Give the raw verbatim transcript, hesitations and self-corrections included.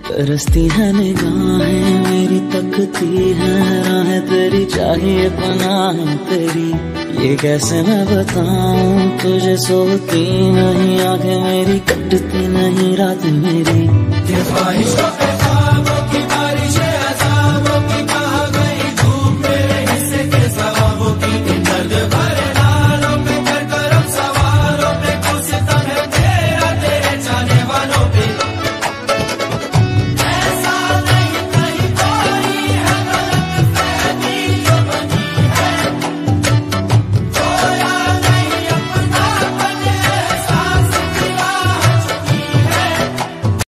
तरसती है निगाहें मेरी, तकती है राहें तेरी, चाहिए पनाह तेरी। ये कैसे मैं बताऊं तुझे, सोती नहीं आंखें मेरी, कटती नहीं रात मेरी। ये ख्वाहिशों पे ख्वाबों की